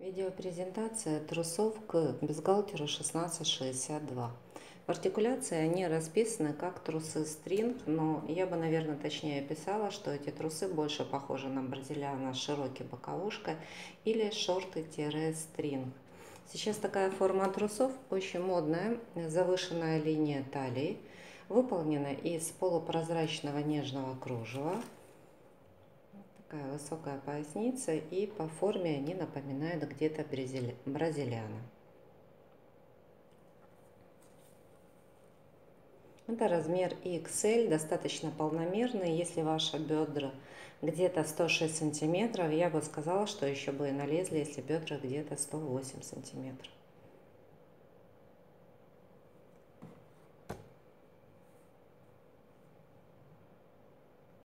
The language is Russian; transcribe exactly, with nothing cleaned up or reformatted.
Видеопрезентация трусов к бюстгальтеру шестнадцать шестьдесят два. В артикуляции они расписаны как трусы стринг, но я бы, наверное, точнее описала, что эти трусы больше похожи на бразильяно с широкой боковушкой или шорты-стринг. Сейчас такая форма трусов очень модная, завышенная линия талии, выполнена из полупрозрачного нежного кружева. Такая высокая поясница, и по форме они напоминают где-то бразильяно. Это размер икс эль, достаточно полномерный. Если ваши бедра где-то сто шесть сантиметров, я бы сказала, что еще бы и налезли, если бедра где-то сто восемь сантиметров.